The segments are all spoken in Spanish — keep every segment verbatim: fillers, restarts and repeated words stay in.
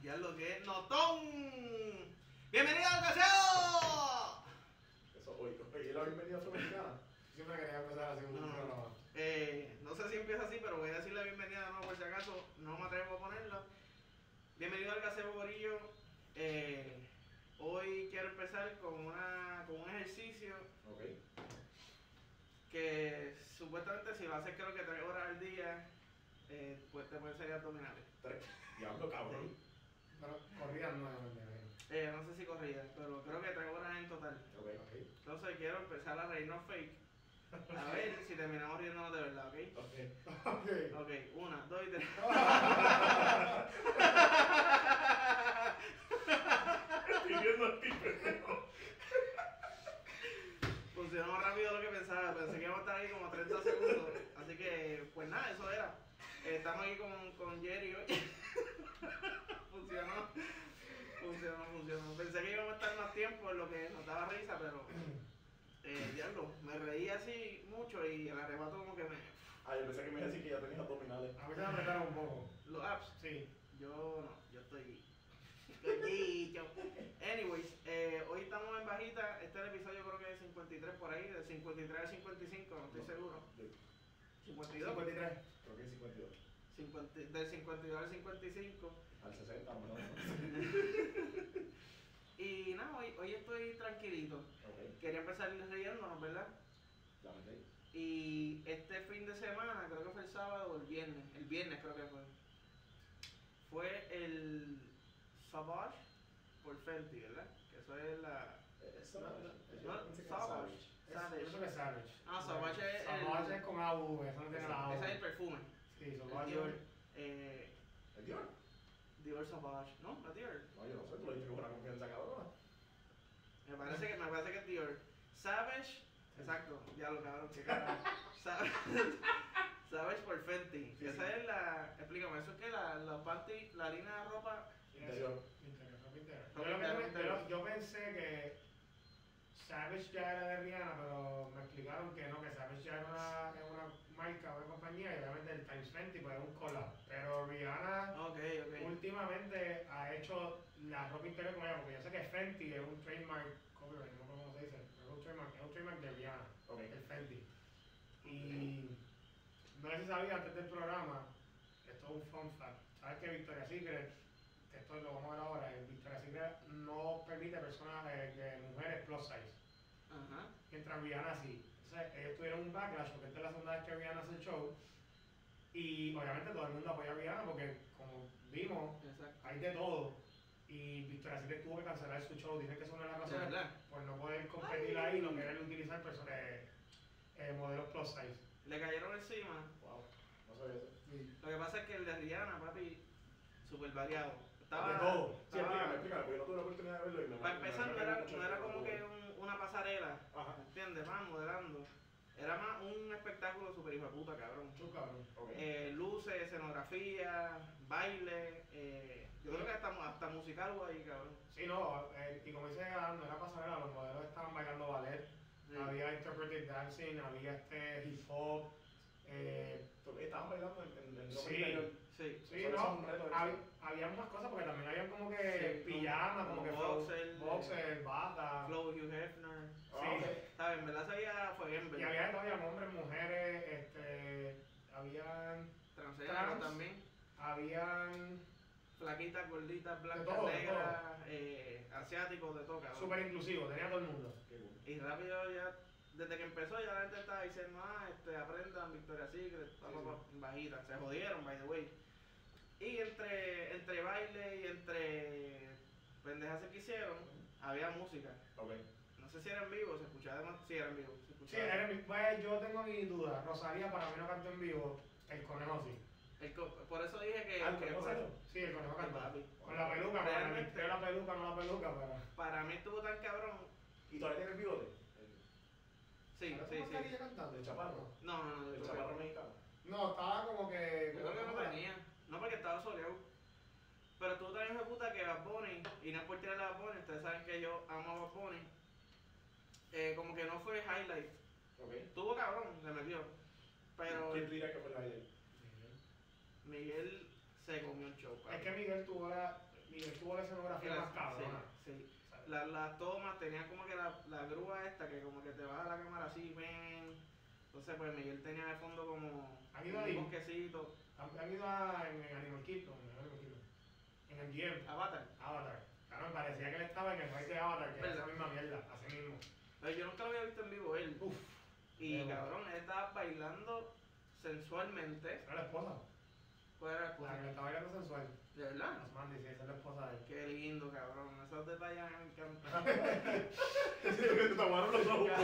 Ya lo que es notón. ¡Bienvenido al Gaseo! Eso, oye, oye, la bienvenida femenina. Siempre quería empezar así un No, programa. eh, no sé si empieza así, pero voy a decir la bienvenida de nuevo por si acaso. No me atrevo a ponerla. Bienvenido al Gaseo Gorillo. Eh, hoy quiero empezar con, una, con un ejercicio Ok. que supuestamente si lo haces creo que tres horas al día, eh, pues te pueden salir abdominales. Tres. Diablo, cabrón. Pero corridas no es verdad. Eh, no sé si corrida, pero creo que tres horas en total. Ok. Ok. Entonces quiero empezar a reírnos fake. A ver si terminamos riéndonos de verdad, ¿ok? Ok. Ok. Ok, una, dos y tres. Estoy viendo el tipo. Funcionó más rápido de lo que pensaba. Pensé que íbamos a estar ahí como treinta segundos. Así que, pues nada, eso era. Eh, estamos aquí con, con Jerry hoy. Funcionó. Funcionó, funcionó. Pensé que íbamos a estar más tiempo en lo que nos daba risa, pero. Eh, diablo, me reí así mucho y el arrebato como que me. Ah, yo pensé que me iba a decir que ya tenías abdominales. A mí se me apretaron un poco. Los apps. Sí. Yo no, yo estoy. Estoy yo. Anyways, eh, hoy estamos en bajita. Este es el episodio creo que es cincuenta y tres por ahí, del cincuenta y tres al cincuenta y cinco, no estoy No. seguro. Yo cincuenta y dos. cincuenta y tres. creo que es cincuenta y dos. cincuenta, del cincuenta y dos al cincuenta y cinco. Al sesenta, ¿no? Y nada, hoy, hoy estoy tranquilito. Ok. Quería empezar riéndonos, ¿verdad? Ya me reí. Y este fin de semana, creo que fue el sábado o el viernes, el viernes creo que fue, fue el Savage por Fenty, ¿verdad? Que eso es la... Es No, Savage. no, Yo no, pensé que Savage. era Savage. Es- Savage. Eso que es Savage. Ah, Savage es el- Savage es con A V, eso no tiene la A V. Ese es el perfume. Sí, El Savage. Dior. Eh, ¿Es Dior? Dior Savage. ¿No? ¿No es Dior? No, yo no sé, tú lo dijiste con una confianza cabrona. Me parece que, me parece que es Dior. Savage. Exacto. Ya lo cabrón, qué carajo. Savage. Savage por Fenty. Sí, Esa sí. es la... Explícame, ¿eso es que la, la panty, la línea de ropa... Interior. Interior, ropa interior. Ropa Yo, lo que interior, me- interior. yo- yo pensé que Savage ya era de Rihanna, pero me explicaron que no, que Savage ya era una, es una marca, una compañía, y obviamente el Times Fenty pues es un collab. Pero Rihanna Ok, ok. últimamente ha hecho la ropa interior con ella, porque yo sé que Fenty es un trademark, copyright, no sé cómo se dice, pero es un trademark, es un trademark de Rihanna, Ok. el Fenty. Y no sé si sabía antes del programa, esto es un fun fact, sabes que Victoria's Secret, que esto lo vamos a ver ahora, el Victoria's Secret no permite personas, eh, que mujeres plus size, Ajá. mientras Rihanna sí. Entonces ellos tuvieron un backlash, porque esta es la segunda vez que Rihanna hace el show, y obviamente todo el mundo apoya a Rihanna porque como vimos, Exacto. hay de todo. Y Victoria's Secret tuvo que cancelar su show. Dicen que es una de las ¿De razones verdad? por no poder competir ahí, no querer utilizar personas, eh, eh, modelos plus size. Le cayeron encima. Wow. No sabía eso. Lo que pasa es que el de Rihanna, papi, súper variado. De todo. Sí, explícame, explícame, porque yo no tuve la oportunidad de verlo y me Para me- empezar, me- no me- era, mucho no era el- como que un- una pasarela, Ajá. ¿entiendes? Van modelando. Era más un espectáculo súper hijo de puta, cabrón. Mucho cabrón. Ok. Eh, luces, escenografía, baile, eh, yo creo que hasta, hasta musical hubo ahí, cabrón. Sí, no, eh, y como dice Adam, no era pasarela, los modelos estaban bailando ballet, Sí. había interpretive dancing, había este hip hop. Eh, Porque estaban bailando en, en, en ropa Sí. interior. Sí. sí, Eso es no, un reto de- había, había más cosas porque también había como que Sí, pijama, como como que boxer, boxer, bata. Flow, Hugh Hefner. Ah, Sí. ok. ¿Sabes? En verdad sabía fue en Y verdad. había de todo, había hombres, mujeres, este, habían, Transgénero trans. también. habían Flaquitas, gorditas, blancas, todo, de negras, eh, asiáticos, de todo, cabrón. súper inclusivos, tenía todo el mundo. Qué cool. Y rápido ya, desde que empezó ya la gente estaba diciendo, ah, este, aprendan Victoria's Secret, pa, Sí, pa, pa, bajita, se jodieron, by the way. Y entre, entre baile y entre pendejas que hicieron, había música. Ok. No sé si era en vivo, se escuchaba demasiado, sí era en vivo, se Sí, escuchaba. era mi- pues yo tengo mi duda. Rosalía para mí no cantó en vivo, el conejo sí. El co- por eso dije que, Ah, ¿el que conejo fue- salió? Sí, el conejo cantó. Papi. Con la peluca, con la Realmente. la peluca, no la peluca, pero. para mí estuvo tan cabrón. ¿Y todavía tiene el bigote? Sí, ¿Pero sí, tú no sí. estarías cantando? ¿El chaparro? No, no, no, yo ¿El creo chaparro que- mexicano? No, estaba como que. Yo creo que no tenía. No, porque estaba soleado. Pero tú también me puta que Bad Bunny, y no es por tirarle a Bad Bunny, ustedes saben que yo amo a Bad Bunny. Eh, como que no fue highlight. Ok. Tuvo cabrón, le metió. Pero ¿Quién tú dirías que fue la idea? Miguel se comió un show. Es que Miguel tuvo la. nivel tuvo la escenografía más cabrona. Sí, sí. ¿Sabes? La- Las tomas tenían como que la, la grúa esta que como que te baja la cámara así, ven. Entonces pues Miguel tenía de fondo como ¿Han ido un ahí? bosquecito. Han, han ido a, en, en Animal Kingdom, en Animal Kingdom, en el G M, Avatar. Avatar. Claro, me parecía que él estaba en el país de Avatar, que era ¿Verdad? esa misma mierda, así mismo. Pero yo nunca lo había visto en vivo él. Uf, Y qué bueno. cabrón, él estaba bailando sensualmente. Era la esposa, ¿Cuál era la la esposa? que le estaba bailando sensual. ¿De verdad? Nos manda y dice, esa es la esposa de él. Qué lindo, cabrón. Esos detalles me encantan. Siento que te taparon los ojos.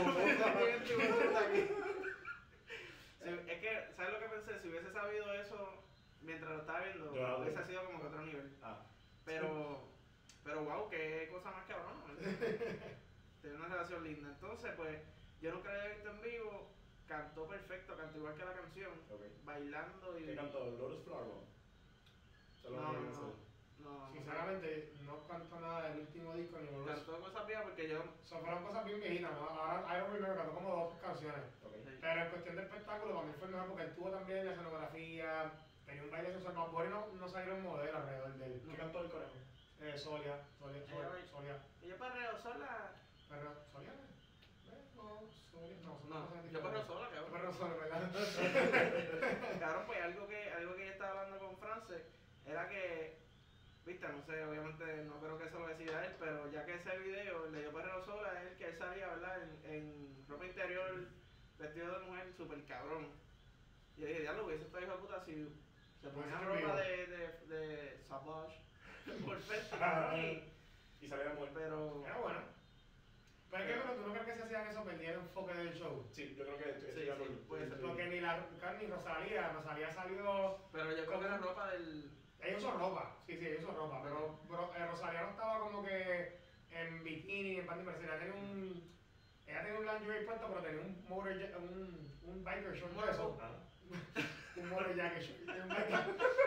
Sí, es que, ¿sabes lo que pensé? Si hubiese sabido eso mientras lo estaba viendo, Yo, hubiese sido como que otro nivel. Ah, Pero, pero wow, qué cosa más cabrona. Tiene una relación linda. Entonces, pues, yo nunca la había visto en vivo. Cantó perfecto, cantó igual que la canción. ok. Bailando y. ¿Qué cantó? ¿Lotus Flower? Se lo No, voy a no, hacer. no. no. Sinceramente, no canto nada del último disco ni Boros. Cantó cosas viejas porque yo. So, fueron cosas bien viejitas, ¿no? Ahora I Don't Remember cantó como dos canciones. Ok. Pero en cuestión de espectáculo, para mí fue mejor porque él tuvo también la escenografía, tenía un baile sensual. Bad Bunny no, no salieron modelos alrededor de él. ¿Qué cantó el conejo? Eh, Solia, Solia, Solia, Ella baila. Solia. Y yo perreo sola. Pero, ¿Solia? ¿Eh? No, Solia, no, son No, cosas yo perreo diferentes. sola, Yo cabrón. perreo Solia, ¿verdad? Claro, pues algo que, algo que ella estaba hablando con France era que, viste, no sé, obviamente no creo que eso lo decida él, pero ya que ese video, el de Yo Perreo Sola, es el que él salía, ¿verdad? En, en ropa interior, vestido de mujer, súper cabrón. Y yo dije, diablo, hubiese estado hijo de puta si se ponía Hubiese ropa vivo. de, de, de Savage, perfecto, cabrón, y- Y salía muerto. pero... Era bueno. Pero es que, pero tú no crees que si hacían eso perdía el enfoque del show. Sí, yo creo que estoy Sí, estoy de sí, acuerdo. puede ser. Estoy- Porque ni la ni Rosalía, Rosalía salió. Pero yo creo que la ropa del... Ellos usó ropa, sí, sí, ellos usó ropa, pero, pero eh, Rosalía no estaba como que en bikini, en panty, pero ella tenía un, ella tenía un lingerie puesto, pero tenía un motor, ja- un, un biker short de eso, Ah, un motor jacket short, un biker,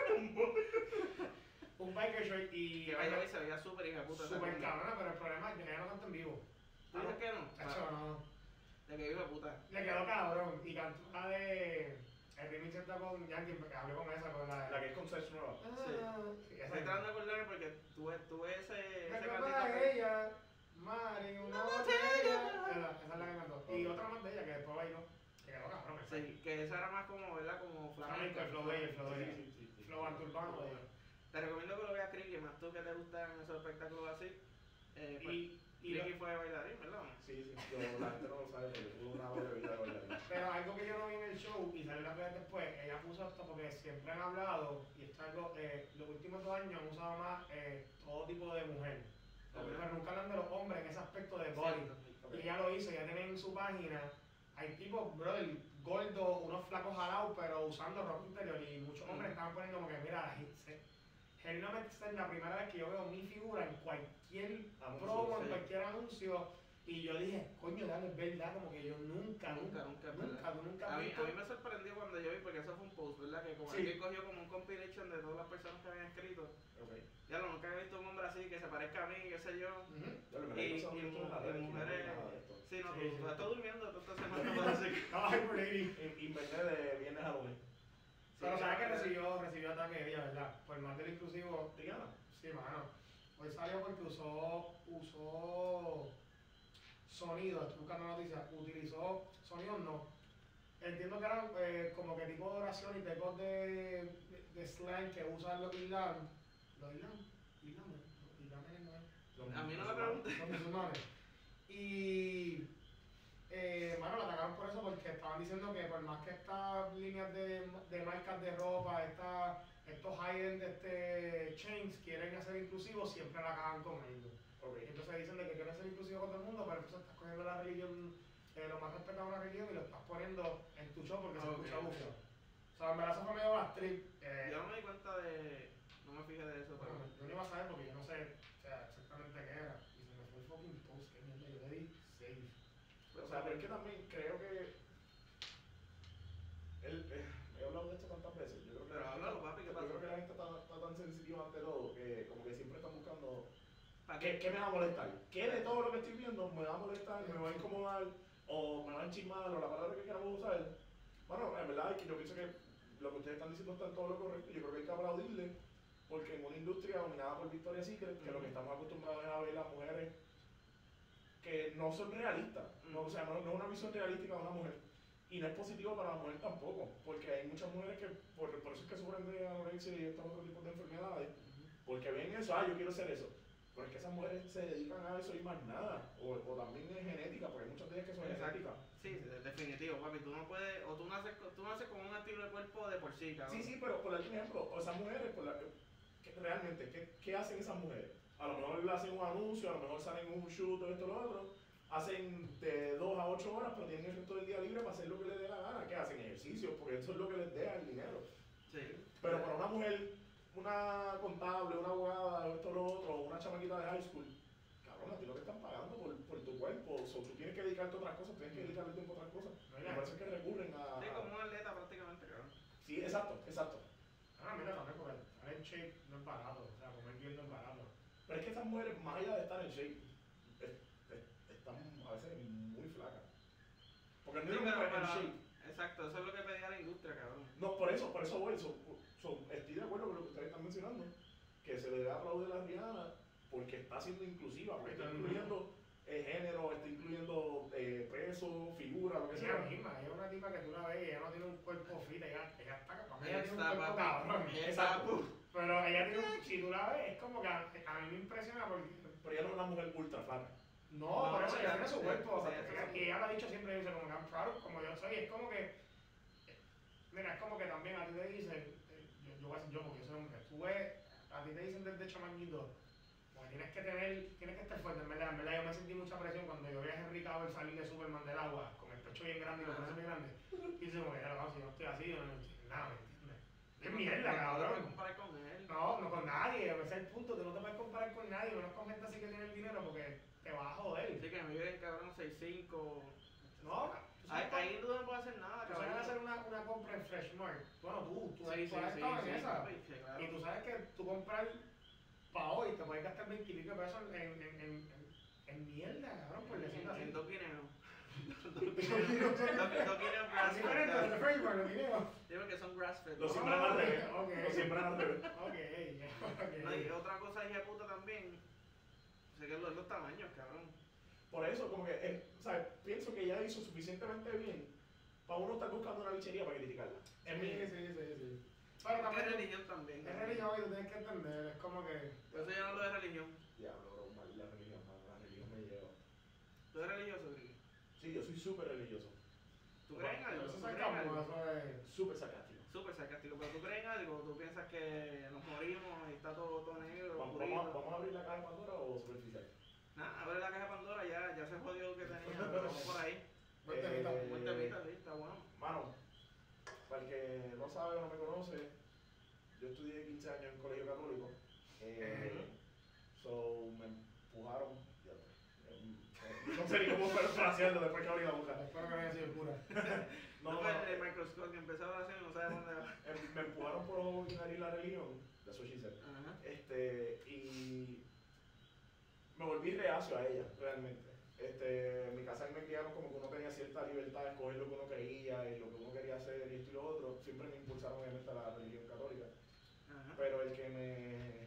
un biker short y Que vaya y se veía súper hija de puta. esa súper comida. cabrona, pero el problema es que ella no canta en vivo. ¿Tú dices que no? Tacho, no. De que hijo de puta. Le quedó cabrón y cantó una de el remix está con Yankee, porque hablé con esa, con la la que es con Sex Nueva. Ah, sí, esa Estoy tratando de acordarme porque tuve, tuve ese, Me ese acuerdo cantito. de ella, Mari, una botella. Esa, esa es la que cantó. Y otra más de ella que después bailó. Que quedó cabrón. esa. Sí, que esa era más como, ¿verdad? Como Flamenco, flamenco. el flow de ella, el flow de ella. Sí, sí, sí. Flow anturbano de ella. Te recomiendo que lo veas, Criqui, más tú que te gustan esos espectáculos así. Eh, pues, Y, y Criqui lo- fue bailarín, ¿verdad? Sí, sí, yo, la gente no lo sabe, pero yo tuve una doble vida de bailarín. pero algo que yo no vi en el show y salió la vez después, ella puso esto porque siempre han hablado, y esto es algo, eh, los últimos dos años han usado más eh, todo tipo de mujer. Ok. Pero nunca hablan de los hombres en ese aspecto de body. Ok. Y ella lo hizo, ya tienen en su página. Hay tipos, brother, gordos, unos flacos jalados, pero usando ropa interior. Y muchos hombres Mm. estaban poniendo como que, mira, se- genuinamente esta es la primera vez que yo veo mi figura en cualquier Anuncio, promo, en sí. cualquier anuncio. Y yo dije, coño, dale, es verdad, como que yo nunca, Nunca, nunca, nunca, es nunca, verdad. tú nunca A has mí, visto. a mí me sorprendió cuando yo vi, porque eso fue un post, ¿verdad? Que como Sí. alguien cogió como un compilation de todas las personas que habían escrito. Ok. Ya lo nunca había visto un hombre así que se parezca a mí, qué sé yo. Ujú. Yo le Y- metí cosas y en mu- las y redes, que no mujeres- vi nada de esto. Sí, no, Sí, tú, sí. tú estás durmiendo toda esta semana, parece que... Estaba hyper In- Inventé de viernes a lunes. Pero Sí, sabes que pero- recibió, recibió ataque de ella, ¿verdad? Por más del inclusivo. Diana. Sí, mano. Hoy salió porque usó, usó sonido, estoy buscando noticias, utilizó sonidos no. Entiendo que eran eh, como que tipo de oración y tipos de, de, de slang que usan los islam. ¿Los islam? Islam, los islames no es. Los A mí no me musulmanes. preguntes. Los musulmanes. Y, eh, mano, la atacaron por eso porque estaban diciendo que por más que estas líneas de, de marcas de ropa, estas, estos high-end este, chains quieren hacer inclusivos, siempre la acaban con ellos. Ok. Y entonces dicen de que quieren ser inclusivos con todo el mundo, pero entonces estás cogiendo la religión, eh, lo más respetado de una religión y lo estás poniendo en tu show porque se Ok. escucha bufio. O sea, en verdad eso fue medio backtrip. Eh, Yo no me di cuenta de... No me fijé de eso, bueno, pero... yo no iba a saber porque yo no sé o sea, exactamente qué era. Y se me fue el fucking post, que mierda, yo le di save. O sea, pero es que también creo que. El, eh, he hablado de esto tantas veces. Yo creo que Pero la háblalo, gente- papi, ¿qué yo pasó? creo que la gente está, está tan sensitiva ante todo que como que siempre están buscando. ¿Para ¿Qué, qué? ¿Qué me va a molestar? ¿Qué de todo lo que estoy viendo me va a molestar, me va a incomodar, o me va a enchismar, o la palabra que queramos usar? Bueno, en verdad es que yo pienso que lo que ustedes están diciendo está en todo lo correcto. Yo creo que hay que aplaudirle porque en una industria dominada por Victoria's Secret, que lo que estamos acostumbrados es a ver las mujeres que no son realistas, no, o sea, no, no es una visión realística de una mujer, y no es positivo para la mujer tampoco, porque hay muchas mujeres que, por, por eso es que sufren de anorexia y estos otros tipos de enfermedades, porque ven eso, ah, yo quiero ser eso. Pero es que esas mujeres se dedican a eso y más nada. O, o también es genética, porque hay muchas de ellas que son Exacto. genéticas. Sí, de- definitivo, papi. Tú no puedes, o tú naces, con- tú naces con un estilo de cuerpo de por sí, cabrón. Sí, sí, pero por darte un ejemplo, o esas mujeres, por la, que, realmente, ¿qué, ¿qué hacen esas mujeres? A lo mejor le hacen un anuncio, a lo mejor salen en un shoot o esto o lo otro, hacen de dos a ocho horas, pero tienen el resto del día libre para hacer lo que les dé la gana. ¿Qué hacen? Ejercicio, porque eso es lo que les deja el dinero. Sí. Pero para una mujer, una contable, una abogada, o esto o lo otro, una chamaquita de high school, cabrón, a ti lo que están pagando por, por tu cuerpo, o so, tú tienes que dedicarte a otras cosas, tienes que dedicarle tiempo a otras cosas. Mira. Me parece que recurren a... Sí, como un atleta prácticamente, cabrón. Sí, exacto, exacto. Ah, mira, también porque estar en shape no es barato, o sea, comer bien no es barato. Pero es que estas mujeres, más allá de estar en shape, es- es- están a veces muy flacas. Porque no Sí, es pero en para- shape. Exacto, eso es lo que pedía la industria, cabrón. No, por eso, por eso voy. So, so, estoy de acuerdo con lo que ustedes están mencionando, que se le debe aplaudir a la Rihanna porque está siendo inclusiva, porque está incluyendo eh, género, está incluyendo eh, peso, figura, lo que Ella sea. misma, ella es una tipa que tú la ves y ella no tiene un cuerpo fit, ella, ella está para mí, ella Ella tiene un está, cuerpo papi. cabrón. Ella está, puf. Pero ella tiene un, si tú la ves, es como que a, a mí me impresiona porque Pero ella no es una mujer ultra flaca. no, No, por eso ella- ella tiene su sí, cuerpo, sí, o sea, sí, ella- sí. y ella lo ha dicho siempre, dice como que I'm proud como yo soy, es como que, mira, es como que también a ti te dicen, eh, yo, yo voy a decir yo porque yo soy hombre, tú ves, a ti te dicen desde chamaquito, pues tienes que tener, tienes que estar fuerte, en verdad, en verdad yo me sentí mucha presión cuando yo vi a Henry Cavill salir de Superman del agua, con el pecho bien grande y los brazos bien grandes, y dice como que, "Claro, si yo no estoy así, yo no estoy nada, ¿me entiendes? Es mierda, No te puedes cabrón. comparar con él. No, no con nadie, ese es el punto, tú no te puedes comparar con nadie, menos con gente así que tiene el dinero porque te vas a joder. Sí, que me viven, cabrón, seis cinco. No, tú Ahí, sabes, ahí tú no puedes hacer nada, tú cabrón. sabes hacer una, una compra en Freshmart. Bueno, tú, tú, Sí, tú sí, has sí, estado sí, en esa. papi, sí, claro. Y tú sabes que tú comprar para hoy te puedes gastar veinte y pico pesos en, en, en, en, en mierda, cabrón, por decirlo así. En dos guineos. Dos Dos guineos grass Así fed, diferente, cabrón. de Freshmart, los videos. Digo que son grass fed. Lo ¿no? siembran al revés. Ok. Lo siembran al revés. Ok, ya, No, y ok. otra cosa hija de puta también, sé que los, los tamaños, cabrón. Por eso, como que, eh, o sea, pienso que ella hizo suficientemente bien para uno estar buscando una bichería para criticarla. Es mi... Sí, sí, sí, sí. Pero Es también, religión también. es religión y tú tienes que entender, es como que... Por eso yo no hablo de religión. Diablo, bro, mal la religión, man, la religión me lleva. ¿Tú eres religioso, Grillo? Sí, yo soy súper religioso. ¿Tú crees en algo? Eso ¿Tú es crees en sarcasmo, algo? eso es... Súper sarcástico. Súper sarcástico, pero tú crees en algo, tú piensas que nos morimos y está todo, todo negro, Vamos, oscurito. vamos, a- ¿Vamos a abrir la caja de Pandora o superficial? Nada, abre la caja de Pandora, ya, ya se jodió lo que tenía, pero vamos por ahí. Buen temita. Eh, Buen temita, sí, está bueno. Mano, para el que no sabe o no me conoce, yo estudié quince años en colegio católico. Eh, so, me empujaron. ya, eh, eh, no sé ni cómo frasearlo después que abrí la boca. Espero que no haya sido cura. No, No no, fue no, el eh, microscopio que empezó a hacer y no sabe dónde va. eh, me empujaron por ignorar la religión. That's what she said. Ajá. Este, y me volví reacio a ella, realmente. Este, en mi casa me criaron como que uno tenía cierta libertad de escoger lo que uno quería y lo que uno quería hacer y esto y lo otro. Siempre me impulsaron obviamente a la religión católica. Ajá. Pero el que me...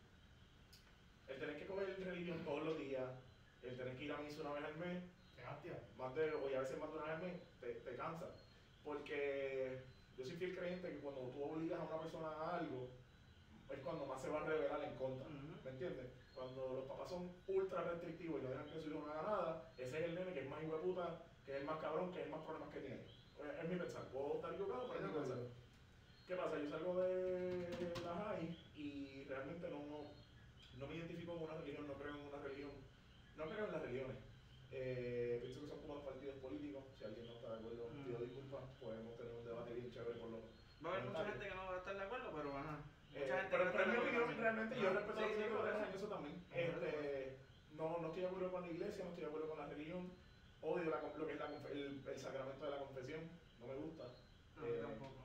El tener que coger religión todos los días, el tener que ir a misa una vez al mes, Qué hostia. más de, o y a veces más de una vez al mes, te, te cansa. Porque yo soy fiel creyente que cuando tú obligas a una persona a algo, es cuando más se va a revelar en contra. Ujú. ¿Me entiendes? Cuando los papás son ultra restrictivos y no dejan que su hijo no haga nada, ese es el nene que es más hijueputa, que es el más cabrón, que es el más problemas que tiene. Es, es mi pensar. Puedo estar equivocado, pero es mi pensar. ¿Qué pasa? Yo salgo de la high y realmente no, no, no me identifico con una religión, no creo en una religión, no creo en las religiones. Eh, pienso que son como los partidos políticos. Si alguien no está de acuerdo, Mm. pido disculpas. Podemos tener un debate bien chévere por lo Va a haber mucha gente que no va a estar de acuerdo, pero ajá. eh, Mucha gente pero, que pero en mi está de opinión, acuerdo realmente yo también. respeto Sí, a los sí, que por creen eso. en eso también. Ajá. Este, no, no estoy de acuerdo con la iglesia, no estoy de acuerdo con la religión. Odio la, lo que es la, confe- el, el sacramento de la confesión, no me gusta. No, Eh, tampoco.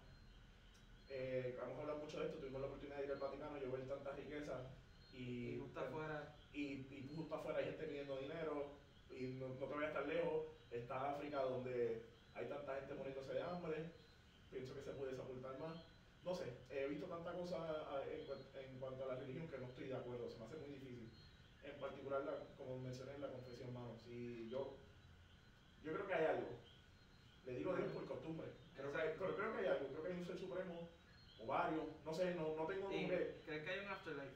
Eh, hemos hablado mucho de esto, tuvimos la oportunidad de ir al Vaticano, yo ver tanta riqueza y, Y tú estás fuera. y, y justo afuera hay gente pidiendo dinero y no, no te voy a estar lejos, está África donde hay tanta gente muriéndose de hambre, pienso que se puede desaportar más. no sé, he visto tanta cosa a- en, cu- en cuanto a la religión que no estoy de acuerdo, se me hace muy difícil. En particular, la, como mencioné en la confesión, mano, si yo, yo creo que hay algo, le digo Dios por costumbre, creo que, hay, pero creo que hay algo, creo que hay un ser supremo, o varios, no sé, no, no tengo ¿Y nombre, crees que hay un afterlife?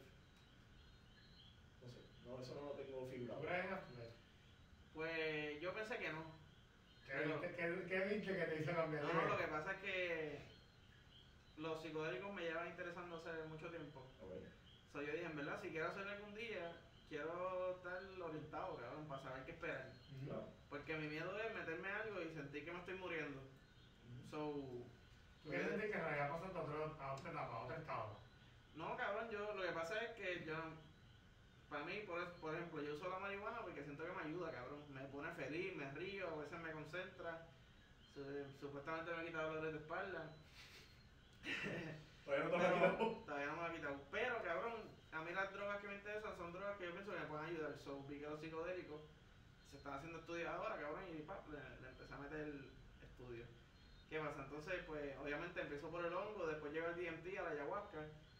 no sé, no, eso no lo tengo figurado. ¿Tú crees en Afterlife? Pues yo pensé que no. ¿Qué Pero- viste, qué, qué viste que te hizo cambiar? No, no, lo que pasa es que los psicodélicos me llevan interesando hace mucho tiempo. Okay. So, yo dije, en verdad, si quiero hacerlo algún día, quiero estar orientado, cabrón, para saber qué esperar. Ujú. Claro. Porque mi miedo es meterme algo y sentir que me estoy muriendo. So, ¿Tú quieres sentir que en realidad pasaste a, otro, a otra etapa, a otro estado? no, cabrón, yo lo que pasa es que yo, para mí, por, es- por ejemplo, yo uso la marihuana porque siento que me ayuda, cabrón. Me pone feliz, me río, a veces me concentra. Su- supuestamente me ha quitado dolores de espalda. Todavía no te lo he Pero, quitado. todavía no me lo ha quitado. Pero, cabrón, a mí las drogas que me interesan son drogas que yo pienso que me pueden ayudar. So, vi que los psicodélicos se están haciendo estudios ahora, cabrón, y pa, le, le empecé a meter el estudio. ¿Qué pasa? Entonces, pues, obviamente empezó por el hongo, después llega el D M T, a la ayahuasca.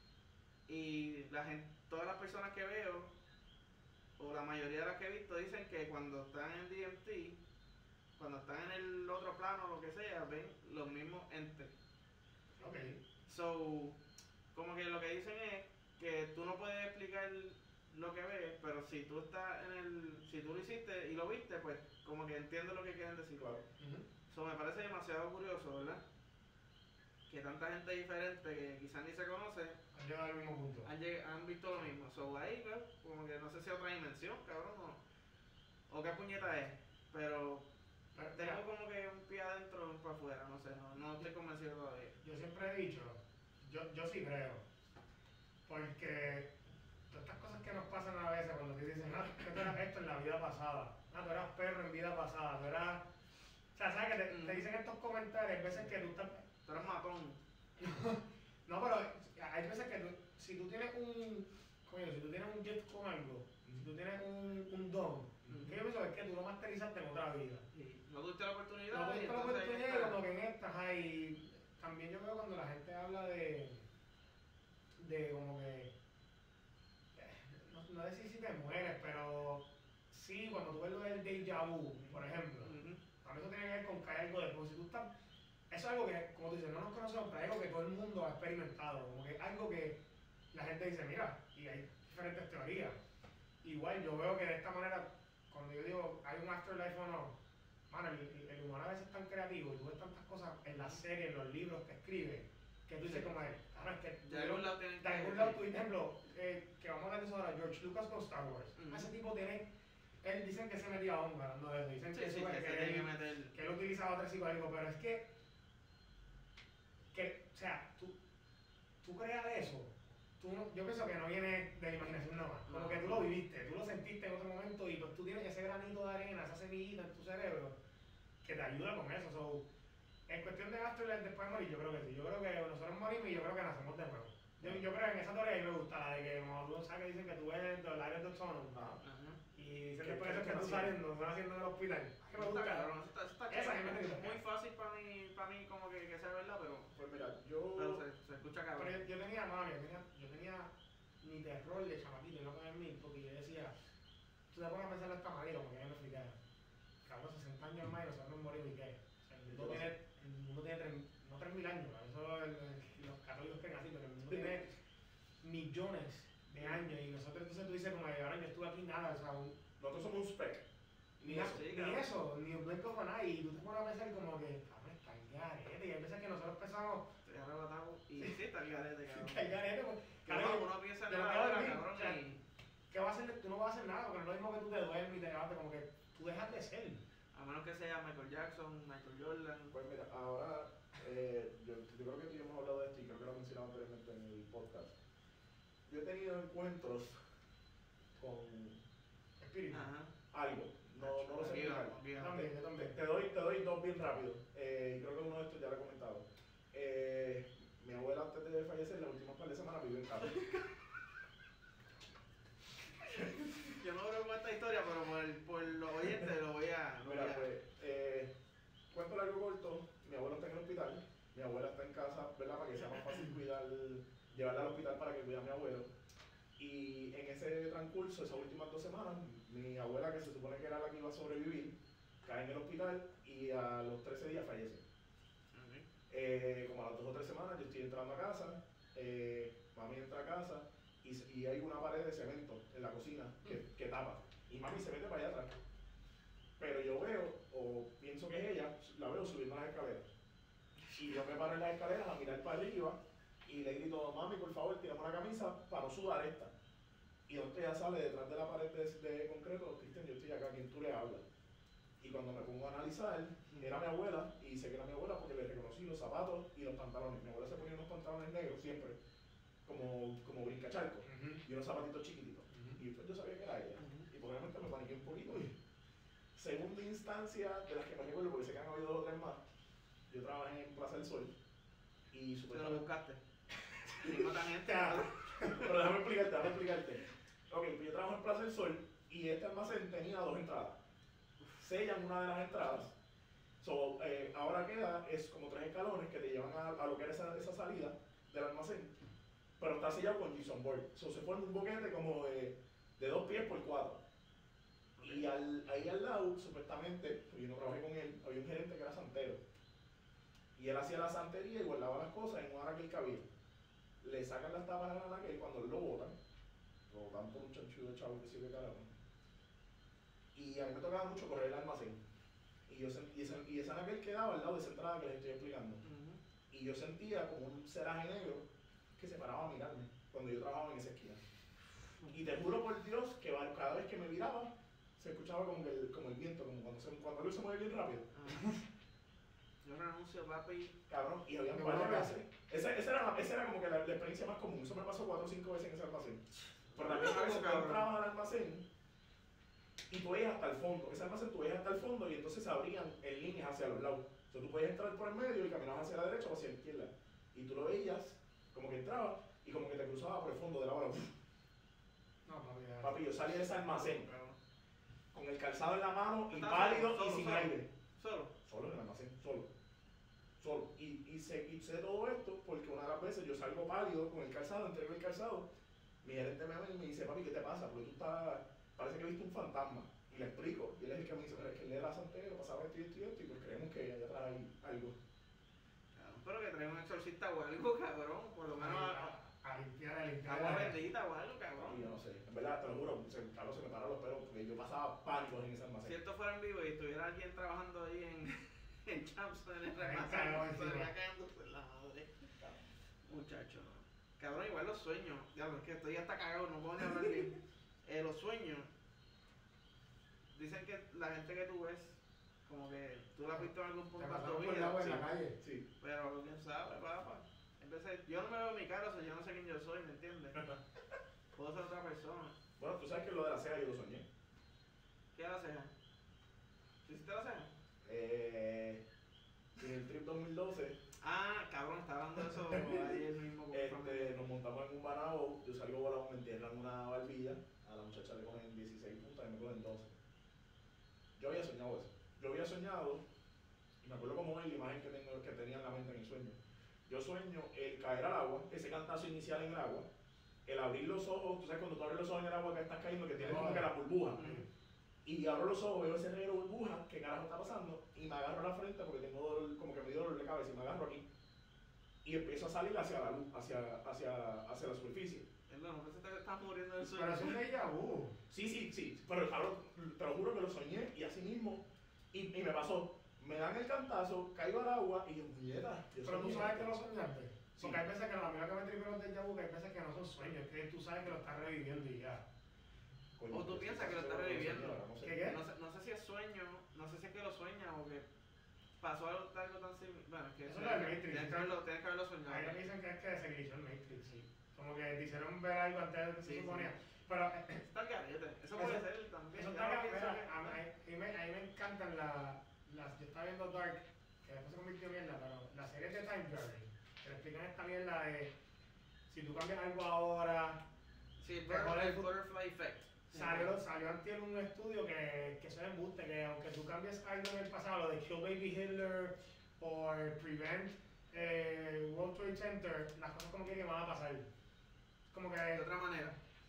Y la gente, todas las personas que veo, o la mayoría de las que he visto, dicen que cuando están en D M T, cuando están en el otro plano, lo que sea, ven los mismos entes. Ok. So, como que lo que dicen es que tú no puedes explicar lo que ves, pero si tú estás en el, si tú lo hiciste y lo viste, pues como que entiendes lo que quieren decir. Claro. Ujú. So, me parece demasiado curioso, ¿verdad? Que tanta gente diferente que quizás ni se conoce Han llegado al mismo punto. han, lleg- han visto lo mismo. So, ahí, pues, como que no sé si otra dimensión, cabrón, o, o qué puñeta es, pero Pero, tengo mira, como que un pie adentro y un pie afuera, no sé, no, no estoy convencido todavía. yo siempre he dicho, yo, yo sí creo, porque todas estas cosas que nos pasan a veces cuando te dicen, ah, que tú eras esto en la vida pasada, ah, tú eras perro en vida pasada, tú eras... O sea, ¿sabes que te, te dicen estos comentarios? Hay veces que tú estás... Tú eres matón. No, pero hay veces que tú, si tú tienes un... Coño, si tú tienes un gift con algo, si tú tienes un, un don, que yo pienso que es que tú lo masterizaste en otra vida. Y no tuviste la oportunidad. No y tuviste la entonces, oportunidad esta- como que en estas hay... También yo veo cuando la gente habla de... De como que... No, no decir si te mueres, pero... Sí, cuando tú ves lo del déjà vu, por ejemplo. Ujú. Para mí eso tiene que ver con que hay algo de... Porque si tú estás... Eso es algo que, como tú dices, no nos conocemos, pero es algo que todo el mundo ha experimentado. Como que es algo que la gente dice, mira, y hay diferentes teorías. Igual yo veo que de esta manera, cuando yo digo, hay un afterlife o no, mano, el, el- el humano a veces es tan creativo y tú ves tantas cosas en las series, en los libros que escribe, que tú dices como, es, claro, es que... De algún lado tienen De algún que- lado, tú, por ejemplo, eh, que vamos a hablar de eso ahora, George Lucas con Star Wars. Ujú. Ese tipo tiene... Él dicen que se metía a hongo hablando de eso. Dicen Sí, que, sí, eso es que que se tiene que él- meter. que él utilizaba tres psicodélicos, pero es que, que o sea, tú, tú creas eso, tú no- yo pienso que no viene de la imaginación nada más, como No. que tú lo viviste, tú lo sentiste en otro momento y pues tú tienes ese granito de arena, esa semillita en tu cerebro que te ayuda con eso. So, en cuestión de afterlife después de morir, yo creo que sí, yo creo que nosotros morimos y yo creo que nacemos de nuevo. Yo, yo creo que en esa teoría a mí me gusta, la de que como tú sabes que dicen que tú ves the light of the tunnel, Ajá. Ajá. y dicen Que- después que- de eso que que tú nació. saliendo, estás haciendo en el hospital. Que me Está gusta, cabrón, eso está, eso está Esa chévere. que me Es gusta. muy fácil para mí, para mí como que, que sea verdad, pero, Pues mira, pero yo... se, se escucha Pero cabrón. yo, yo tenía, mami, yo tenía, yo tenía mi terror de chamaquito, y no con el mil, porque yo decía, tú te pones a pensar de esta manera, como que yo me explicara. Cabrón, sesenta años más y nosotros nos morimos y qué. O sea, el mundo tiene, el mundo tiene tres, no tres mil años, eso el- el- los católicos creen así, pero el mundo tiene millones de años y nosotros entonces tú dices como que ahora yo estuve aquí nada, o sea, un, Nosotros somos un spec. ni, Ni eso, eso. Sí, ni cabrón. eso, ni un blanco con nada, y tú te pones a pensar como que, cabrón, está el garete, y hay veces que nosotros pensamos, Estoy arrebatado y sí, está el garete, cabrón. está el garete, pues, Cabrón, cabrón, uno piensa en yo no la puedo hora, dormir, cabrón, o sea, y ¿qué vas a hacer? Tú no vas a hacer nada, porque no es lo mismo que tú te duermes y te levantas, como que tú dejas de ser. a menos que sea Michael Jackson, Michael Jordan. Pues mira, ahora, eh, yo, yo creo que tú y yo hemos hablado de esto y creo que lo he mencionado anteriormente en el podcast. Yo he tenido encuentros con Espíritu. Ajá. algo, no, no lo sé Aquí explicar. vamos, aquí Yo vamos. también, yo Te, también. te doy, te doy dos bien rápido. Eh, creo que uno de estos ya lo he comentado. Eh, mi abuela antes de fallecer, las últimas par de semanas vivió en casa. Yo no creo con esta historia, pero por, el, por los oyentes lo voy a. Lo voy Mira, a pues, eh, cuento largo corto, mi abuelo está en el hospital, mi abuela está en casa, ¿verdad? Para que sea más fácil ese transcurso, esas últimas dos semanas, mi abuela, que se supone que era la que iba a sobrevivir, cae en el hospital y a los trece días fallece. Okay. Eh, como a las dos o tres semanas yo estoy entrando a casa, eh, mami entra a casa y, y hay una pared de cemento en la cocina que, que tapa. Y mami se mete para allá atrás. Pero yo veo, o pienso que es ella, la veo subiendo las escaleras. Y yo me paro en las escaleras a mirar para arriba y le grito, mami, por favor, tírame una camisa para no sudar esta. Y donde ella sale detrás de la pared de, de concreto, Cristian, yo estoy acá, ¿quién tú le hablas? Y cuando me pongo a analizar, era mi abuela, y sé que era mi abuela porque le reconocí los zapatos y los pantalones. Mi abuela se ponía unos pantalones negros siempre, como, como brincacharco, Ujú. y unos zapatitos chiquititos. Ujú. Y pues yo sabía que era ella. Ujú. Y pues obviamente me paniqué un poquito. Y segunda instancia de las que me recuerdo, porque sé que han habido dos o tres más, yo trabajé en Plaza del Sol, y Te lo supuestamente... buscaste. Y no tan gente. Pero déjame explicarte, déjame explicarte. Ok, pues yo trabajo en Plaza del Sol, y este almacén tenía dos entradas. Sellan una de las entradas. So, eh, ahora queda, es como tres escalones que te llevan a, a lo que era esa, esa salida del almacén, pero está sellado con gypsum board. So, se forma un boquete como de, de dos pies por cuatro. Y al, ahí al lado, supuestamente, pues yo no trabajé con él, había un gerente que era santero. Y él hacía la santería y guardaba las cosas en un anaquel que había. Le sacan las tapas al anaquel cuando él lo botan, lo botan por un chanchudo de chavo que sirve carajo. Y a mí me tocaba mucho correr el almacén. Y, yo sent, y, ese, y ese anaquel quedaba al lado de esa entrada que les estoy explicando. Ujú. Y yo sentía como un ceraje negro que se paraba a mirarme cuando yo trabajaba en esa esquina. Y te juro por Dios que cada vez que me miraba, se escuchaba como, que el, como el viento, como cuando, se, cuando algo se mueve bien rápido. Ajá. Yo renuncio, papi. Cabrón, y había un ¿De par de verdad? veces. Esa, esa, era, esa era como que la, la experiencia más común. Eso me pasó cuatro o cinco veces en ese almacén. Pero también una vez que Cabrón. entrabas al almacén y tú veías hasta el fondo. Ese almacén tú veías hasta el fondo y entonces se abrían en líneas hacia los lados. O sea, tú podías entrar por el medio y caminabas hacia la derecha o hacia la izquierda. Y tú lo veías como que entraba y como que te cruzaba por el fondo de la bala. No, papi, ya. Papi, yo salí de ese almacén Cabrón. con el calzado en la mano y ¿Estabas pálido solo, y sin solo? aire. Solo. Solo en el almacén, solo. Solo. Y, y, sé, y sé todo esto porque una de las veces yo salgo pálido con el calzado, entrego el calzado. Mi gerente me ve y me dice, papi, ¿qué te pasa? Porque tú estás, parece que viste un fantasma. Y le explico. Y él es el que me dice, pero es que él era santero, pasaba esto y esto y esto, y pues creemos que allá atrás hay algo. Cabrón, pero que traiga un exorcista o algo, cabrón. Por lo menos a- A, a limpiar, a limpiar. agua bendita o algo, cabrón. Y yo no sé, en verdad, te lo juro, se, Carlos se me pararon los pelos porque yo pasaba pánico en ese Si almacén. esto fuera en vivo y estuviera alguien trabajando ahí en, en Champs, en el Ahí almacén, cagado estaría encima. cagándose en la madre. Muchacho, no. Cabrón, igual los sueños. Diablo, es que estoy hasta cagado, no puedo ni hablar bien. Eh, los sueños. Dicen que la gente que tú ves, como que tú la has visto en algún Te punto de tu pasaron por el agua en vida. la calle. Sí. Pero quién sabe, papá. Empecé, yo no me veo en mi cara, o sea, yo no sé quién yo soy, ¿me entiendes? Puedo ser otra persona. Bueno, tú sabes que lo de la ceja yo lo soñé. ¿Qué era la ceja? ¿Sí hiciste la ceja? Eh, en el trip dos mil doce, Ah, cabrón, está hablando de eso ayer mismo con mi familia. este, nos montamos en un banao, yo salgo volado, me entierran una barbilla, a la muchacha le cogen dieciséis puntas y me cogen doce. Yo había soñado eso. Yo había soñado, y me acuerdo como es la imagen que, tengo, que tenía en la mente en el sueño. Yo sueño el caer al agua, ese cantazo inicial en el agua, el abrir los ojos, tú sabes cuando tú abres los ojos en el agua que estás cayendo, que tienes como que la burbuja. Mm. Y abro los ojos, veo ese reguero de burbuja, ¿qué carajo está pasando? Y me agarro a la frente porque tengo dolor, como que me dio dolor de cabeza y me agarro aquí. Y empiezo a salir hacia la luz, hacia, hacia, hacia la superficie. Perdón, no sé si te estás muriendo del sueño. Pero es un déjà vu. Sí, sí, sí, pero cabrón, te lo juro que lo soñé y así mismo, y, y me pasó. Me dan el cantazo, caigo al agua y yo, puñeta. yo Pero tú soñé sabes que esto". lo soñaste. Sí. Porque hay veces que a mí lo que me tripe los déjà vu, que hay veces que no son sueños, es que tú sabes que lo estás reviviendo y ya. Coño, O tú pues, piensas que lo eso estás soñé, reviviendo. ahora, no sé. ¿Qué, qué? No sé, no sé si es sueño, no sé si es que lo sueña o que pasó algo, algo tan similar. Bueno, es que Eso es lo de Matrix. tienes que haberlo, tienes que haberlo soñado. Hay que dicen que es que se glitchó el Matrix, sí. Como que te hicieron ver algo antes de que Sí, se sí. suponía. Pero eh, Está el garete. Eso Eso- puede ser también. eso Yo está no acá, pienso mira, que- a, mí- a mí me, a mí me encantan la- las. Yo estaba viendo Dark, que después se convirtió en mierda, pero las series de Time Journey, que le explican esta mierda de si tú cambias algo ahora. Sí, el, Mejor butter- el el fu- butterfly effect. Salió, salió antier un estudio que, que eso es embuste, que aunque tú cambies algo en el pasado, lo de Kill Baby Hitler o Prevent eh, World Trade Center, las cosas como que, que van a pasar. Como que De otra manera.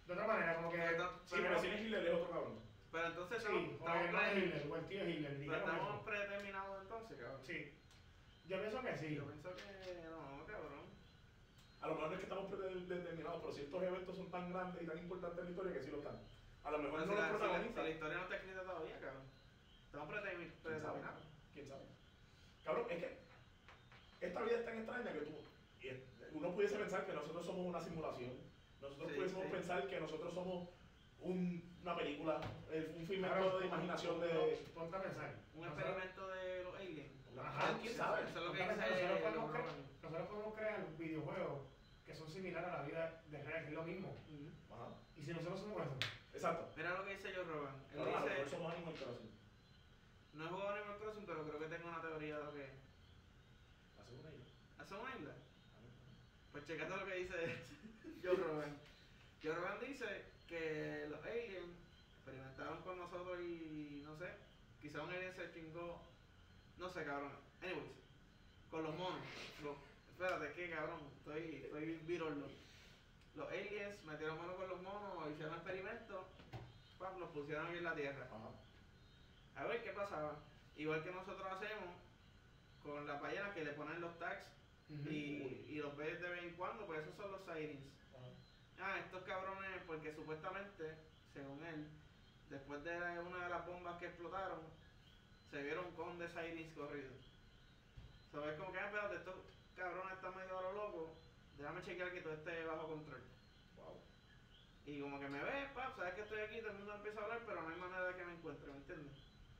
De otra manera, como que... Pero, Sí, pero si es Hitler es otro cabrón. pero entonces Sí, estamos, como el estamos, hermano de pre- Hitler, o el tío de Hitler, pero digamos estamos eso. predeterminados entonces, cabrón. Sí. Yo pienso que sí. Yo pienso que no, cabrón. A lo mejor no es que estamos predeterminados, pero ciertos eventos son tan grandes y tan importantes en la historia que sí lo están. A lo mejor Pero no si, los la, si, la, si protagonistas. la historia no está escrita todavía, cabrón. Estamos predetermin- ¿Quién sabe? predeterminados. ¿Quién sabe? Cabrón, es que esta vida es tan extraña que tú, y es- uno pudiese pensar que nosotros somos una simulación. Nosotros Sí, pudiésemos sí. pensar que nosotros somos un- una película, el- un filme Claro, de imaginación de... no, ponte a pensar. Un Nosotros- experimento de los aliens. Ajá, ¿Quién sabe? Eso es lo que ponte a pensar, dice nosotros los podemos, cre- Roman. nosotros podemos crear videojuegos que son similares a la vida de real, que es lo mismo. Ujú. Ajá, Y si nosotros somos eso, exacto. Mira lo que dice Joe Rogan. Él Claro, a lo mejor dice, somos Animal Crossing. no he jugado Animal Crossing, pero creo que tengo una teoría de lo que es. Hace una isla. ¿Hace una isla? Pues checate lo que dice Joe Rogan. Joe Rogan dice que los aliens experimentaron con nosotros y no sé, quizá un alien se chingó, no sé, cabrón. Anyways, con los monos. Los- espérate, que cabrón, estoy, estoy virolo. Los aliens metieron mano con los monos, hicieron experimentos, pam, los pusieron aquí en la Tierra. Ajá. A ver qué pasaba. Igual que nosotros hacemos con las ballenas que le ponen los tags y, y los ves de vez en cuando, pues esos son los sightings. Ajá. Ah, estos cabrones, porque supuestamente, según él, después de la- una de las bombas que explotaron, se vieron con de sightings corridos. ¿Sabes? Como que, ah, espérate, estos cabrones están medio a lo loco, déjame chequear que todo esté bajo control. Wow. Y como que me ves, pap, sabes que estoy aquí, todo el mundo empieza a hablar, pero no hay manera de que me encuentre, ¿me entiendes?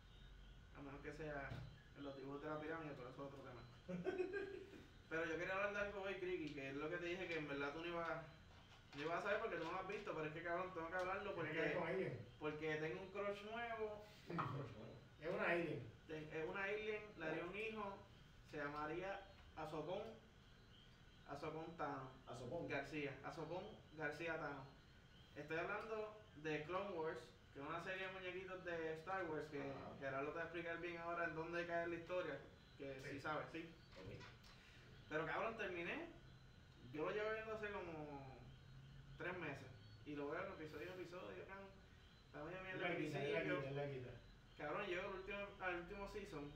A menos que sea en los dibujos de la pirámide, pero eso es otro tema. Pero yo quería hablar de algo hoy, Criqui, que es lo que te dije que en verdad tú no ibas, no ibas a saber porque tú no lo has visto, pero es que cabrón, tengo que hablarlo Tiene que ver porque, con alien. porque tengo un crush nuevo, Es una alien. de- es una alien, le haría un hijo, se llamaría Azocón, Azocón Tano. Azopón. García, Azocón García Tano. Estoy hablando de Clone Wars, que es una serie de muñequitos de Star Wars que Ajá. Gerardo te va a explicar bien ahora en dónde cae en la historia, que sí, Sí. sabes, sí. Pero cabrón, terminé, yo lo llevo viendo hace como tres meses y lo veo en episodio a episodio, cabrón. Estamos ya Es viendo la el quita, es la principio. quita, es la quita. Cabrón, llego al último, al último season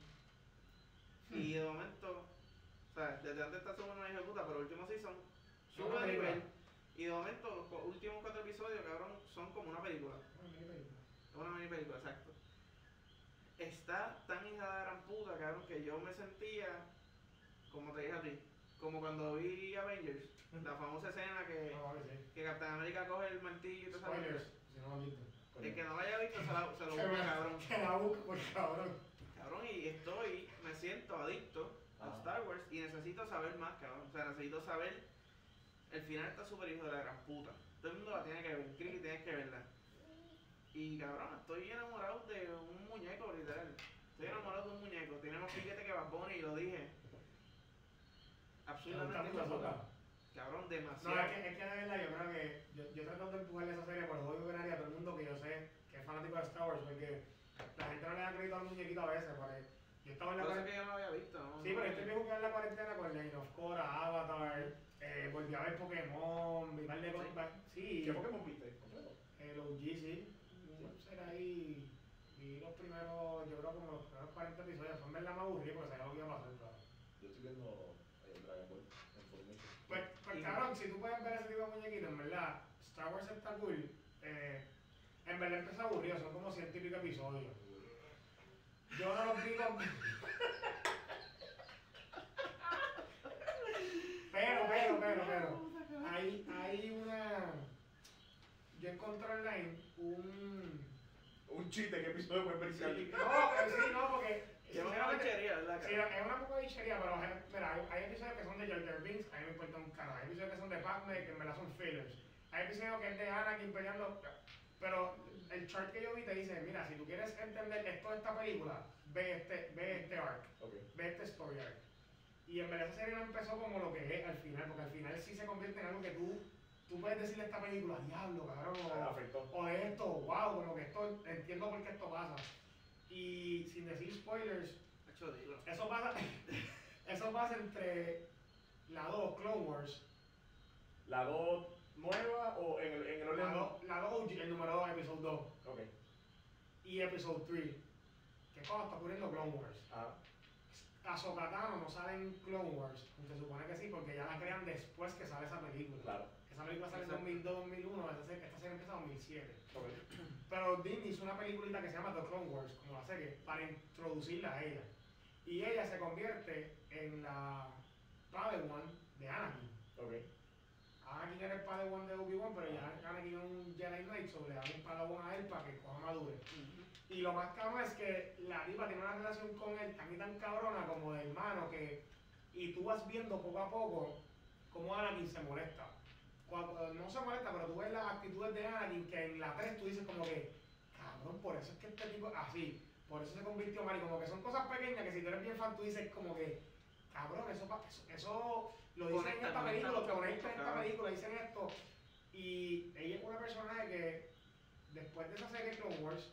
y de momento, o sea, desde antes está subiendo una hija de puta, pero el último season sube Una de película. nivel y de momento los cu- últimos cuatro episodios, cabrón, son como una película. Una mini película. Es una mini película, exacto. Está tan hija de gran puta, cabrón, que yo me sentía, como te dije a ti, como cuando vi Avengers, la famosa escena que, No, vale, sí. que Capitán América coge el martillo y todo eso. Spoilers, si no lo han visto. El que no lo haya visto se, la, se lo Que busca, me- cabrón. Que la busque, por cabrón. Cabrón, y estoy, me siento adicto a Ajá. Star Wars y necesito saber más, cabrón. O sea, necesito saber. El final está súper hijo de la gran puta. Todo el mundo la tiene que ver, Criqui tienes que verla. Y cabrón, estoy enamorado de un muñeco, literal. Estoy enamorado de un muñeco. Tiene más piquete que Bad Bunny, y lo dije. ¿Te gusta Absolutamente mucho hijo de puta. Ahsoka? Cabrón, No, demasiado. es que, es que de verdad yo creo que yo, yo trato de empujarle esa serie por el odio que haría a todo el mundo que yo sé que es fanático de Star Wars, porque la gente no le da crédito al muñequito a veces, porque yo estaba en la Por eso es cuarentena. que yo no lo había visto, ¿no? Sí, pero este viejo que en la cuarentena con Legend of Korra, Avatar, eh, volví a ver Pokémon, vi par de cosas. Sí, ¿Qué Pokémon viste? ¿Completo? el O G, sí. Un ser ahí. Vi los primeros, yo creo como los primeros cuarenta episodios, son verdad más aburridos porque sabía lo que iba a pasar, claro. Yo estoy viendo eh, Dragon Ball en Funimation. Pues, pues Y- cabrón, si tú puedes ver ese tipo de muñequitos, en verdad, Star Wars está cool. Eh, en verdad empieza aburrido, son como ciento y pico episodios. Yo no los vi con... Pero, pero, pero, pero. Hay, hay una... Yo encontré online un... Un chiste, ¿qué episodio puedes ver? Sí, no, eh, sí, no, porque... Es una sinceramente, bichería, ¿verdad? sí, cabrón? es una poco de bichería, pero eh, mira, hay, hay episodios que son de Jar Jar Binks, a mí me importa un carajo. Hay episodios que son de Padme, que en verdad son fillers. Hay episodios que es de Anakin peleando, pero el chart que yo vi te dice, mira, si tú quieres entender esto de esta película, ve este, ve este arc, Ok. ve este story arc. Y en verdad esa serie no empezó como lo que es al final, porque al final sí se convierte en algo que tú, tú puedes decirle a esta película, diablo, cabrón, Me o, afectó. o esto, wow, como que esto, entiendo por qué esto pasa. Y sin decir spoilers, Hacho, dilo. eso pasa, eso pasa entre la dos, Clone Wars, La dos nueva o en el, en el orden? La dos, la dos, el número dos, episodio dos. Ok. Y episodio tres, que es cuando está ocurriendo Clone Wars. Ah. Ahsoka Tano no sale en Clone Wars, se supone que sí, porque ya la crean después que sale esa película. Claro. Esa película sale en dos mil dos, dos mil uno, esta serie, esta serie empieza en dos mil siete. Okay. Pero Disney hizo una peliculita que se llama The Clone Wars, como la serie, para introducirla a ella. Y ella se convierte en la Padawan de Anakin. Okay. Anakin era el Padawan de Obi-Wan, pero ya Anakin es un Jedi Knight, so le dan un Padawan a él para que coja madure. Ujú. Y lo más cabrón es que la tipa tiene una relación con él tan y tan cabrona como de hermano que... Y tú vas viendo poco a poco cómo Anakin se molesta. Cuando, no se molesta, pero tú ves las actitudes de Anakin que en la tres tú dices como que... Cabrón, por eso es que este tipo... Así, por eso se convirtió mal. Y como que son cosas pequeñas que si tú eres bien fan tú dices como que... Cabrón, eso, pa- eso, eso lo dicen en Conecta, esta conecta película, mucho, que conecta en esta cabrón. película, dicen esto. Y ella es una persona que después de esa serie Clone Wars,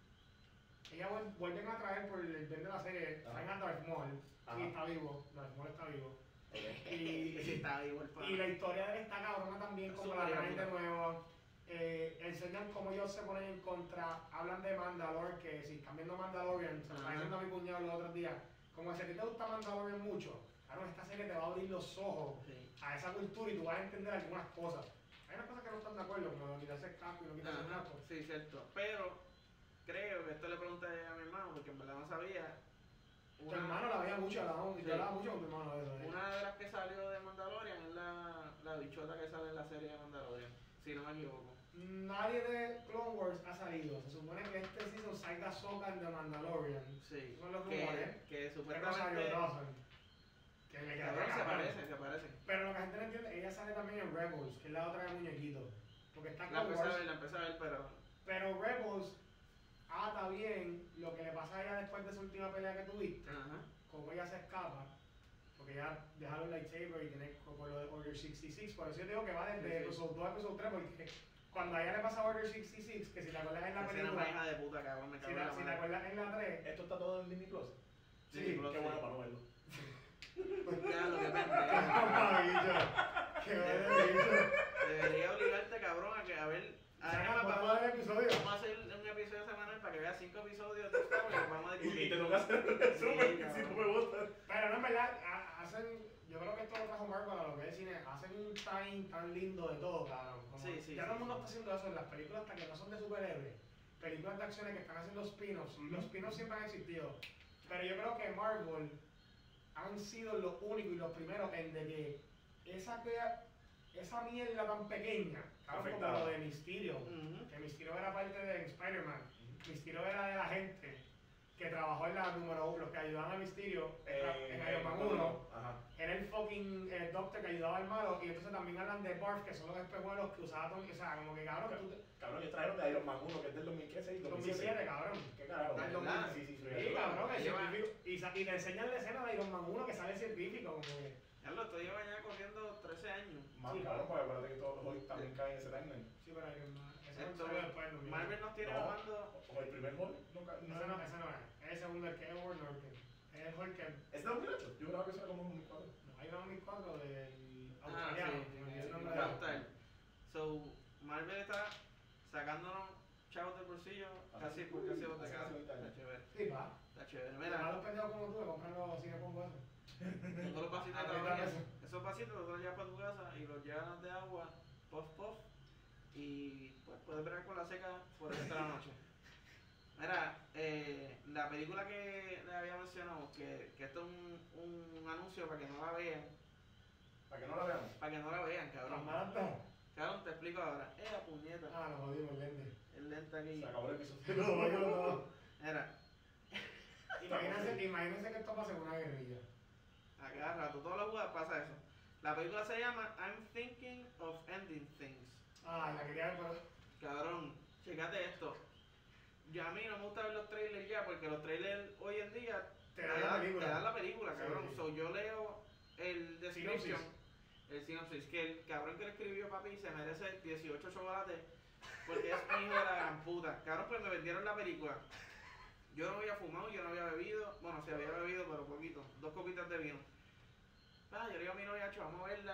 ella vuel- vuelven a traer por el bien de la serie, Ajá. traen a Darth Maul, Ajá. y está vivo, Darth Maul está vivo. Okay. Y, Sí, está vivo el pana. y la historia de él está cabrona también, como la Súper traen de cabrona. nuevo. Eh, enseñan cómo ellos se ponen en contra, hablan de Mandalore, que si están viendo Mandalorian, se lo está Ajá. diciendo a mi cuñado los otros días, como si a ti te gusta Mandalorian mucho, claro, esta serie te va a abrir los ojos Sí. a esa cultura y tú vas a entender algunas cosas. Hay unas cosas que no están de acuerdo, como quitarse el casco y no quitarse el Ajá, casco. sí, cierto. Pero creo que esto le pregunté a mi hermano porque en verdad no sabía. Tu hermano la veía mucho, la Sí. yo hablaba mucho con tu hermano de eso. ¿eh? Una de las que salió de Mandalorian es la, la bichota que sale en la serie de Mandalorian, si no me equivoco. Nadie de Clone Wars ha salido. Se supone que este season salga Ahsoka en The Mandalorian. Sí. Son los rumores. Que, que Que supuestamente. Rosario Dawson. Que le queda Cabrón, se cabrón. parecen, se parecen. Pero lo que la gente no entiende, ella sale también en Rebels, que es la otra de muñequito. Porque está La Clone empecé a Wars. ver, la empecé a ver, pero. Pero Rebels ata bien lo que le pasa a ella después de esa última pelea que tuviste. Ajá. Como ella se escapa, porque ella dejaron el lightsaber y tiene por lo de Order sesenta y seis, por eso yo digo que va desde Sí, sí. episodio dos a episodio tres, porque cuando a ella le pasa Order sesenta y seis, que si te acuerdas en la Esa era una hija película, de puta, cabrón, me si cago en te, la si te madre. acuerdas en la tres, ¿Esto está todo en Disney Plus? Sí, sí, Plus, Qué sí. bueno para no verlo. Ya, lo que pendejo. que vale bicho. Debería obligarte, cabrón, a que a ver. A ver, Saca vamos, todo el episodio. vamos a hacer un episodio semanal para que veas cinco episodios de Star Wars y los vamos a Y, y discutir. te toca hacer el resumen Sí, si cabrón. no me gusta. Pero no, en verdad, ha- hacen, yo creo que esto lo trajo Marvel a lo que es el cine, hacen un time tan lindo de todo, cabrón. Como Sí, sí, ya sí, todo el mundo sí. está haciendo eso en las películas hasta que no son de superhéroes. Películas de acciones que están haciendo spin-offs. Ujú. Los spin-offs siempre han existido. Pero yo creo que Marvel han sido los únicos y los primeros en de que esa, que- esa mierda tan pequeña, cabrón, como Afectaba. lo de Mysterio, Ujú. que Mysterio era parte de Spider-Man, Mysterio era de la gente que trabajó en la número uno, los que ayudaban a Mysterio en, en Iron Man uno. Ajá. Era el fucking eh, Doctor que ayudaba al malo, y entonces también hablan de Barf, que son los espejuelos que usaba Tony, o sea, como que cabrón, tú te- Cabrón, ellos trajeron de Iron Man uno, que es del dos mil seis, dos mil siete, cabrón. ¿Qué carajo? ¿De Del dos mil- verdad? Sí, sí, sí. Sí, cabrón, el Lleva- científico, y, sa- y te enseñan la escena de Iron Man uno que sale el científico, como que, Ya lo estoy ya corriendo trece años. Más Sí, cabrón, porque acuérdate que todos los Hulk también caen en ese timeline. sí, pero Iron Man, ese no Esto- salió después, no, Marvel nos tiene No. hablando. O el primer Hulk, nunca. ese no, ese no es, es el segundo, el que es Edward Norton, es el Hulk que, ¿Es de dos mil ocho? Yo creo que eso era como dos mil cuatro. no, hay dos mil cuatro del Ah, australiano, sí, me olvidé el sí, nombre sí, de él. Captain. So, Marvel está sacándonos chavos del bolsillo Ajá. casi por casi dos Hace décadas. casi veinte años. Está chévere, Sí, va. está chévere. Mira, Mira, los pendejos como tú que compran los cine con hueso. tengo los vasitos de Ah, tabaco. ¿verdad eso? Esos vasitos los llevas para tu casa y los llenas de agua, puff puff, y pues puedes ver con la seca por el resto de la noche. Mira, eh, la película que le había mencionado, que, que esto es un, un anuncio para que no la vean, Para que no la veamos. para que no la vean, Las cabrón. malas. Cabrón, te explico ahora. Eh, la puñeta. Ah, nos jodimos el lente. El lente aquí. Se acabó el episodio. No, yo no. Mira, Imagínense, imagínense que esto pase con una guerrilla. a cada rato, todos los juegos pasa eso. La película se llama I'm Thinking of Ending Things. Ah, la quería ver, pero. Cabrón, chécate esto. Yo a mí no me gusta ver los trailers ya, porque los trailers hoy en día Te dan la película. te dan la película, Sí, cabrón. sí. So, yo leo el description, Sinopsis. el synopsis, que el cabrón que lo escribió papi se merece dieciocho chocolates porque es un hijo de la gran puta. Cabrón, pues me vendieron la película. Yo no había fumado, yo no había bebido, bueno, sí había bebido, pero poquito, dos copitas de vino. Ah, yo le digo a mi novia, "Acho, vamos a verla,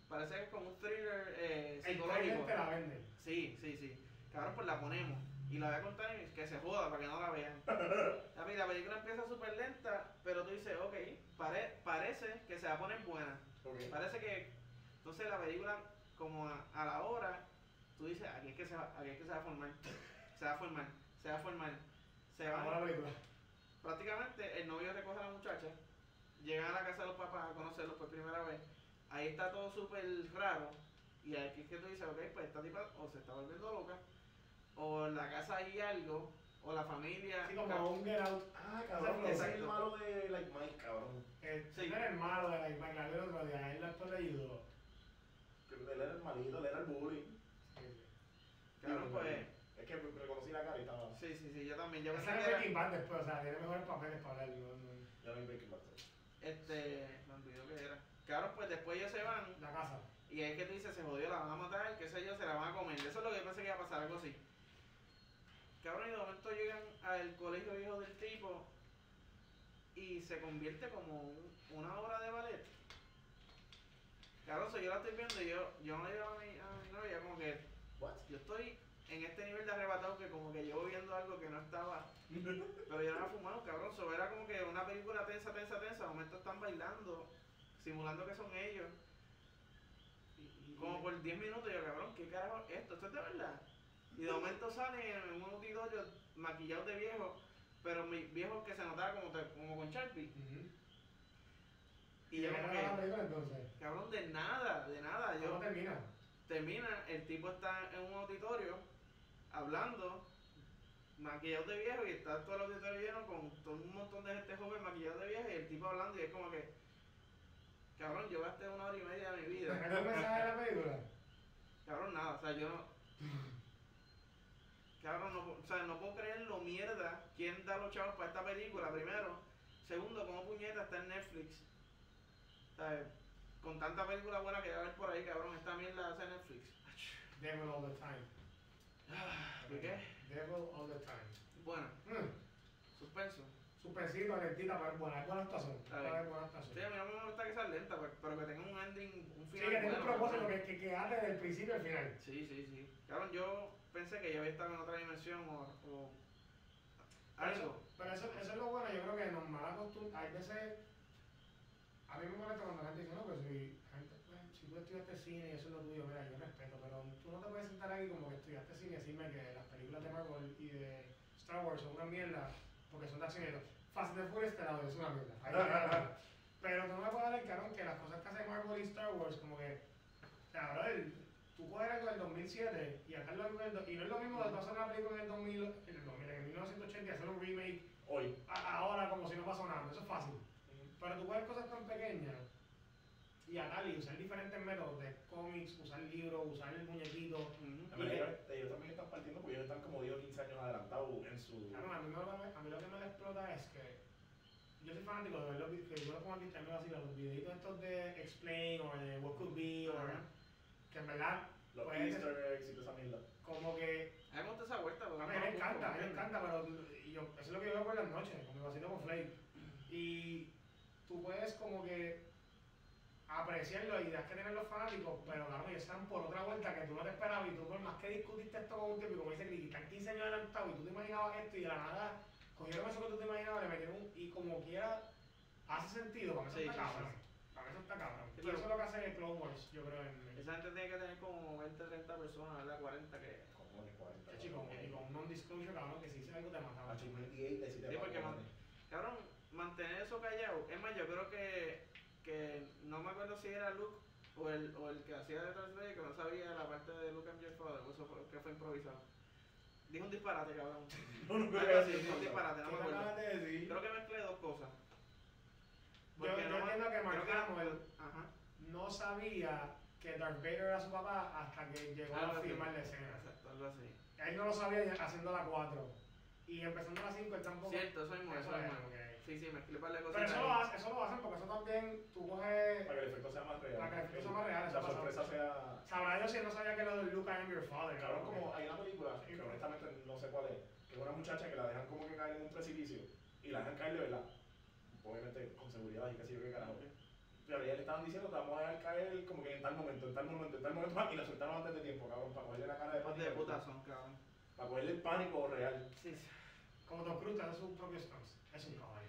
parece que es como un thriller eh, El trailer psicológico. te la vende. Sí, sí, sí. Cabrón, pues la ponemos. Y la voy a contar y que se joda para que no la vean. La, la película empieza súper lenta, pero tú dices, ok, pare, parece que se va a poner buena. Okay. Parece que, entonces la película, como a, a la hora, tú dices, aquí es que se va, aquí es que se va a formar. Se va a formar, se va a formar. Se Acabó va. la película. Prácticamente el novio recoge a la muchacha, llegan a la casa de los papás a conocerlos por primera vez. Ahí está todo súper raro. Y aquí es que tú dices, ok, pues esta tipa o se está volviendo loca, o en la casa hay algo, o la familia. Así como un Get Out. Ah, cabrón, ese Exacto. es el malo de Like Mike, cabrón. Eh, Sí. no era el malo de la imagen, la vi el otro día, él el actor le ayudó. Que él era el malito, él era el bully. Cabrón, pues. Es que reconocí la cara y estaba. Sí, sí, sí, yo también. Yo Ese pensé que es era. Breaking Bad después, o sea, tiene mejores papeles para hablar. No, no. Ya no hay Breaking Bad. Este. Me olvidó que era. Cabrón, pues después ellos se van. La casa. Y es que tú dices, se jodió, la van a matar, qué sé yo, se la van a comer. Eso es lo que yo pensé que iba a pasar, algo así. Cabrón, y de momento llegan al colegio viejo del tipo y se convierte como un- una obra de ballet. Cabrón, so yo la estoy viendo y yo, yo no le digo a mi, a mi novia como que What? yo estoy en este nivel de arrebatado que como que llevo viendo algo que no estaba, pero yo no había fumado, cabrón. So era como que una película tensa, tensa, tensa, de momento están bailando, simulando que son ellos. Como por diez minutos yo, cabrón, ¿qué carajo es esto? ¿Esto es de verdad? Y de momento salen en un auditorio maquillados de viejos, pero mi- viejos que se notaba como, te- como con Sharpie. Uh-huh. Y yo como la que, película entonces? cabrón, de nada, de nada. Yo ¿Cómo termina? termina, el tipo está en un auditorio hablando, maquillado de viejo, y está todo el auditorio lleno con todo un montón de gente joven maquillado de viejo, y el tipo hablando, y es como que, cabrón, yo gasté una hora y media de mi ¿Te vida. metes un mensaje de la película? Cabrón, nada, o sea, yo no. Cabrón, no, o sea, no puedo creer lo mierda. ¿Quién da los chavos para esta película? Primero. Segundo, ¿cómo puñeta está en Netflix? O sea, con tanta película buena que va a haber por ahí, cabrón, esta mierda hace Netflix. Devil all the time. ¿De qué? Devil all the time. Bueno, Mm. suspenso. Suspensito, lentita, pero es buena, es buena actuación. Está bien. Es buena actuación. Sí, a mí no me gusta que sea lenta, pero- pero que tenga un ending, un Sí, final. que tiene un bueno, propósito cabrón. que, que, que hace desde el principio al final. Sí, sí, sí. Cabrón, yo pensé que yo había estado en otra dimensión o, o Pero algo. eso, pero eso, eso es lo bueno, yo creo que nos mala costumbre, hay veces, a mí me molesta cuando la gente dice, no, pues si, gente, pues, si tú estudiaste cine y eso es lo tuyo, mira, yo respeto, pero tú no te puedes sentar aquí como que estudiaste cine y decirme que las películas de Marvel y de Star Wars son una mierda, porque son de acción y todo. Fast and the Furious te la doy, es una mierda. Ahí te la- pero tú no me puedes dar el carón que las cosas que hace Marvel y Star Wars, como que, o sea, brother, tú coges algo del dos mil siete y hacerlo en el, do- y no es lo mismo de tú hacer una película en el dos mil, en el dos mil, en el mil novecientos ochenta y hacer un remake Hoy. a- ahora como si no pasó nada, eso es fácil. Pero tú puedes cosas tan pequeñas y atar y usar diferentes métodos de cómics, usar libros, usar el muñequito. Ujú. La verdad que ellos también están partiendo porque ellos están como diez o quince años adelantados en su. Claro, a, mí me, a mí lo que me le explota es que yo soy fanático de ver los videos, que yo como aquí también así, los videitos estos de Explain o de What Could Be, o Ajá. que en verdad, Los pues, Easter eggs y toda esa mierda. como que A mí me gusta esa vuelta. porque a mí no me lo encanta, a mí me busco, encanta, pero y yo, eso es lo que yo veo por las noches, con mi vacilo con Flake. Y tú puedes como que apreciar las ideas que tienen los fanáticos, pero claro, ellos están por otra vuelta que tú no te esperabas y tú por más que discutiste esto con un tipo y como dice Cristi, están quince años adelantados y tú te imaginabas esto y de la nada cogieron eso que tú te imaginabas, le metieron un, y como quiera hace sentido, para mí eso Sí, está sí, cabrón, sí. para mí eso está cabrón. Sí, Y pero- eso es lo que hace Clone Wars, yo creo, en, en Esa gente tiene que tener como veinte, treinta personas, ¿verdad? cuarenta que. Cojones, cuarenta. que chico, y con un non-disclosure, cabrón, que si hice algo te mataba. Achievement veintiocho, decirte Sí, para porque cojones. Cabrón, mantener eso callado. Es más, yo creo que, que no me acuerdo si era Luke o el, o el que hacía detrás de él, que no sabía la parte de Luke and your father, o eso fue, que fue improvisado. Dijo un disparate, cabrón. No, no, Algo así, dijo un disparate, no me ¿Qué te acuerdo. acabas de decir? Creo que mezclé dos cosas. Yo, yo me- entiendo que Mark creo Hamill Ajá. no sabía que Darth Vader era su papá hasta que llegó Algo a así. filmar la escena. Exacto, algo así. Él no lo sabía ya haciendo la cuatro. Y empezando la cinco, él tampoco. Cierto, eso mismo, eso Eso es, mismo. ok. Sí, sí, mezclé par de Pero cosas. eso lo, hacen, eso lo hacen porque eso también tú coges. Para que el efecto sea más real. Para que el efecto sea más real, eso La pasa. sorpresa sea. Sabrá yo si él no sabía que lo de Luke I am your father. Cabrón, ¿no? como hay una película, que honestamente no sé cuál es, que es una muchacha que la dejan como que caer en un precipicio y la dejan caer de verdad. Obviamente con seguridad y que sé yo qué carajo. pero ya le estaban diciendo, te vamos a dejar caer como que en tal momento, en tal momento, en tal momento, y la soltaron antes de tiempo, cabrón, para cogerle la cara de Hijos pánico. de puta son, cabrón. Para cogerle el pánico real. Sí, sí. Como Tom Cruise hace sus propios stunts. Es un caballo.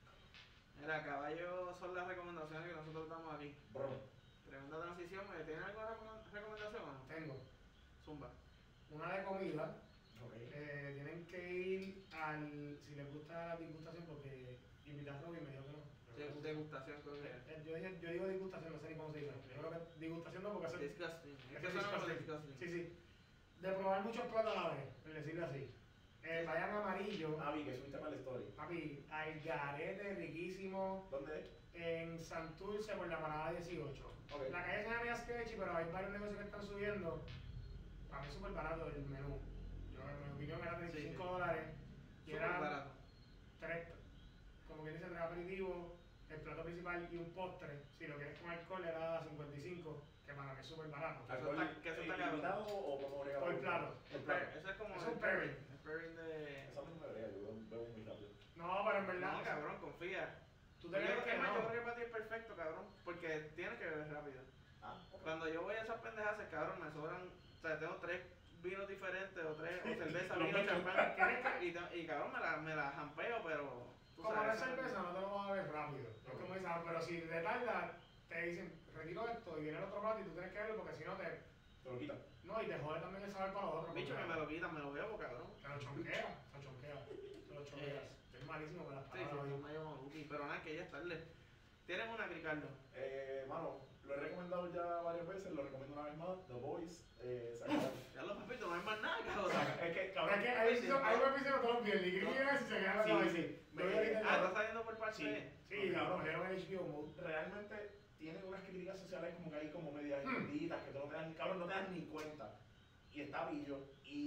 Mira, caballo son las recomendaciones que nosotros damos aquí. Bro. Tremenda transición. ¿Tienes alguna recom- recomendación o no? Tengo Zumba. una de comida. Ok. Eh, tienen que ir al. Si les gusta la disgustación, porque invitar a Robin me dijo que no. De- Degustación, creo que es. Eh, Yo, dije- yo digo disgustación, no sé ni cómo se dice. Yo creo que disgustación no, porque hace. Disgusting. Es Es que suena como disgusting. disgusting. Sí, sí. De probar muchos platos a la vez, por decirlo así. Eh, vayan a Amarillo. Ah, vi que subiste para la story. Papi, al garete riquísimo ¿Dónde es? en Santurce por la parada dieciocho. Ok. La calle se llama media sketchy, pero hay varios negocios que están subiendo. Para mí es súper barato el menú. Yo, en mi opinión era treinta y cinco Sí, sí. dólares. Y Súper eran barato. tres, como quien dice, tres aperitivos, el plato principal y un postre. Si lo quieres con alcohol era cincuenta y cinco, que para mí es súper barato. Eso ¿Alcohol está- que eso está cabrón. ilimitado o como regalo? Por plato. Por Pero plato. eso es como Es el un pairing. El pairing de... Esa misma debería, yo bebo muy rápido. No, pero en verdad, No, cabrón, confía. tú te Yo, crees que es más, yo no. creo que para ti es perfecto, cabrón. Porque tienes que beber rápido. Ah, ok. Cuando yo voy a esas pendejas, cabrón, me sobran... O sea, tengo tres vinos diferentes o tres... O cerveza, Los vino, mezclo. champán. Tienes que- Y, te- y cabrón, me la, me la jampeo, pero... tú Como no es sabes, cerveza, no te lo vas a ver rápido. Es Ok. como dicen, ah, pero si te tarda, te dicen, retiro esto y viene el otro plato y tú tienes que verlo porque si no te. Te lo quita. No, y te jode también el saber para los otros. Bicho, que porque me lo quitan, me lo bebo, cabrón. Te lo chonquea, te lo chonquea. Te lo chonqueas. Estoy malísimo con las Sí, sí, palabras no hoy. me llamo Lucky, pero nada, que ya es tarde. ¿Tienes una, Ricardo? Eh, mano, lo he recomendado ya varias veces, lo recomiendo una vez más. The Boys. Eh, sacaron- Ya lo papito, no hay más nada, cabrón. es que, cabrón, Es que hay episodios- hay un episodio todos los viernes y que llega y se queda la Sí, cabeza. sí. Yo vi ahorita Ah, el- está saliendo por parte Sí. de... Sí, Ok. cabrón, cogieron el H B O Mode. realmente tienen unas críticas sociales como que hay como medias Hmm. escondidas que tú no te das, cabrón, no te das ni cuenta. Y está pillo.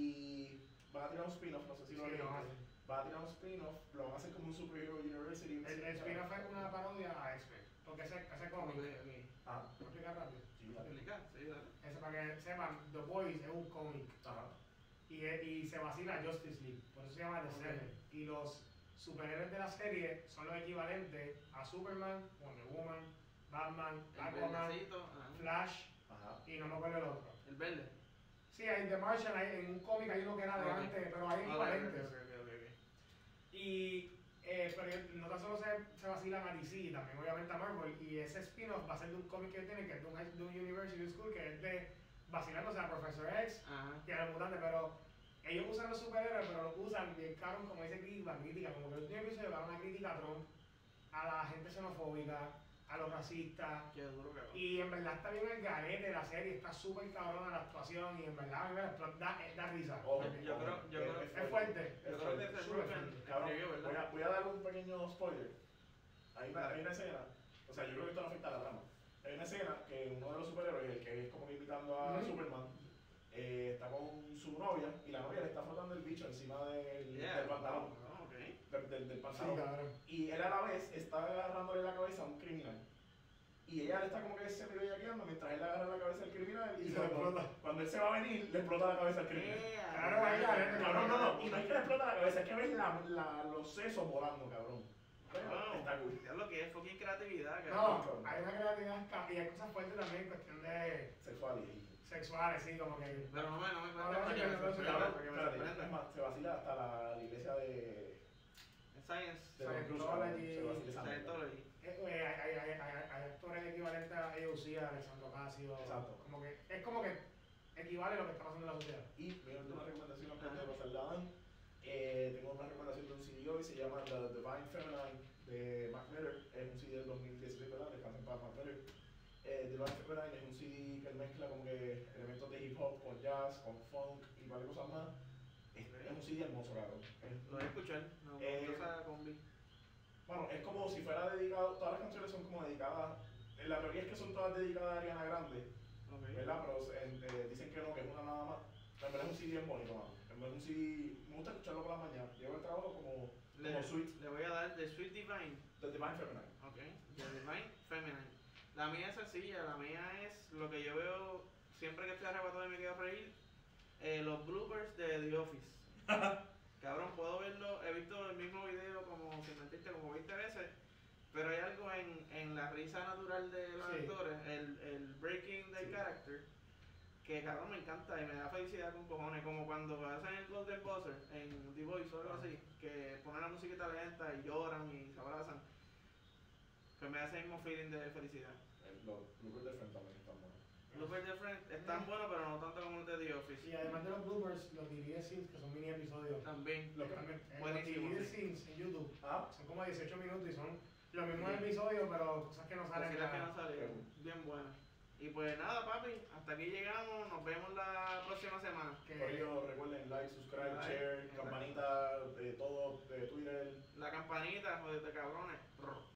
Y van a tirar un spin-off, no sé si Sí, lo lo viste. van a hacer. Va a tirar un spin-off, lo van a hacer como un superhero university. El, el spin-off es una parodia a X-Men. Porque ese, ese cómic, Ok, ok. Ah, ¿puedo explicar rápido? sí, dale. ¿Explica? Sí, dale. Ese, para que sepan, The Boys es un cómic. Ajá. Y, y se vacila Justice League, por eso se llama The Ok. Seven. Y los superhéroes de la serie son los equivalentes a Superman, Wonder Woman, Batman, El Aquaman, verdecito, ajá. Flash Ajá. y no me acuerdo el otro. El verde. Sí, hay The Martian, hay, en un cómic hay uno que era de Ok. antes, pero hay Ok, equivalentes. ok, ok, ok, ok. Y eh, pero no tan solo se, se vacilan a D C, también obviamente a Marvel. Y ese spin-off va a ser de un cómic que tienen, que es de un, high- de un University School, que es de vacilándose a Professor X Ajá. y a los mutantes, pero ellos usan los superhéroes, pero los usan bien cabrón, como dice Chris, la crítica, como que el último episodio va una crítica a Trump, a la gente xenofóbica, a los racistas, Qué duro, cabrón. y en verdad está bien el garete la serie, está súper cabrona la actuación, y en verdad a mí me da, da, da risa. Ojo, Yo ojo, creo- yo es- creo- es Es fuerte. Yo es creo que fuerte. ese Súper Ruben fuerte. Cabrón, escribió, voy ¿verdad? a, voy a dar un pequeño spoiler. Hay una, hay una escena, o sea, yo creo que esto no afecta a la trama. Hay una escena que uno de los superhéroes, el que es como que imitando a Ujú. Superman, eh, está con su novia y la novia le está frotando el bicho encima del, Yeah. del pantalón. Ah, ok. Del, del, del Sí, pantalón. cabrón. Y él a la vez está agarrándole la cabeza a un criminal. Y ella le está como que se me bellaqueando mientras él le agarra la cabeza al criminal y Y se cuando, explota. cuando él se va a venir, le explota la cabeza al criminal. Yeah. Claro, ahí la gente, Cabrón, no, no, y no es que le explota la cabeza, es que ves la, la, los sesos volando, cabrón. Pero Wow. está cool. Es lo que es fucking creatividad, No, cabrón. hay una creatividad ca- y hay cosas fuertes también en cuestión de Sexual y... sexuales, sí, como que. Pero no me, no me No, no, cuentes para que no, me no, no, sorprenda, Cabrón, para que me espérate, es sorprenda. más, se vacila hasta la, la iglesia de... En Science, de Don Cruz, Scientology, cabrón, se vacila esa mierda. Scientology. Eh, eh, hay, hay, hay, hay, hay actores equivalentes a A O C, a Alexandro Casio. Exacto. Como que, es como que equivale a lo que está pasando en la sociedad. Y mi última recomendación antes de pasar la Dan, eh, tengo una recomendación de un C D hoy, se llama The Divine Feminine de Mac Miller, es un C D del dos mil dieciséis, ¿verdad? Descansen para Mac Miller. Eh, Divine Feminine es un C D que mezcla como que elementos de hip hop con jazz, con funk y varias cosas más. Es, es un C D hermoso, cabrón. Es- Lo voy a escuchar. No, Eh, esa combi. Bueno, es como si fuera dedicado, todas las canciones son como dedicadas, en la teoría es que son todas dedicadas a Ariana Grande, Ok. ¿verdad? Pero en- eh, dicen que no, que es una nada más. En verdad es un C D bien bonito, mano. En verdad es un C D, me gusta escucharlo por la mañana. Llevo el trabajo como, Le, como Sweet, le voy a dar The Sweet Divine. The Divine Feminine. Ok. The Divine Feminine. La mía es sencilla. La mía es lo que yo veo siempre que estoy arrebatado de mi quedo a reír. Eh, los bloopers de The Office. Cabrón, puedo verlo. He visto el mismo video como, sin mentirte, como veinte veces. Pero hay algo en, en la risa natural de, que cabrón me encanta y me da felicidad con cojones, como cuando hacen el Golden Buzzer en The Voice o algo así, que ponen la musiquita lenta y lloran y se abrazan, pues me da ese mismo feeling de felicidad. El- Los bloopers de Friends también están buenos. Bloopers de Friends están buenos, pero no tanto como los de The Office. Y además de los bloopers, los deleted scenes, que son mini episodios. También. Lo que- También, eh, los Buenísimo, deleted sí. scenes en YouTube Ah, son como dieciocho minutos y son los mismos Sí. episodios, pero cosas que no salen. Cositas que la- no salieron, bien buenas. Y pues nada, papi, hasta aquí llegamos, nos vemos la próxima semana. que- por ello recuerden like, subscribe, Like, share, like. campanita, de todo, de Twitter. La campanita, joder, de cabrones.